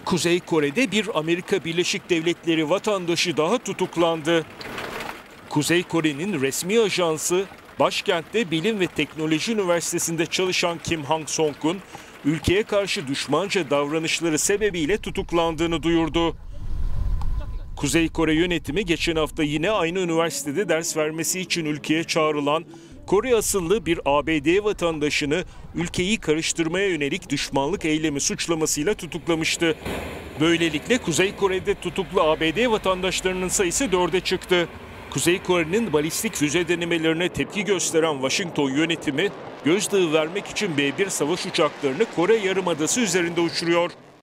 Kuzey Kore'de bir Amerika Birleşik Devletleri vatandaşı daha tutuklandı. Kuzey Kore'nin resmi ajansı, başkentte Bilim ve Teknoloji Üniversitesi'nde çalışan Kim Hang-song'un ülkeye karşı düşmanca davranışları sebebiyle tutuklandığını duyurdu. Kuzey Kore yönetimi geçen hafta yine aynı üniversitede ders vermesi için ülkeye çağrılan Kore asıllı bir ABD vatandaşını ülkeyi karıştırmaya yönelik düşmanlık eylemi suçlamasıyla tutuklamıştı. Böylelikle Kuzey Kore'de tutuklu ABD vatandaşlarının sayısı 4'e çıktı. Kuzey Kore'nin balistik füze denemelerine tepki gösteren Washington yönetimi, gözdağı vermek için B-1 savaş uçaklarını Kore Yarımadası üzerinde uçuruyor.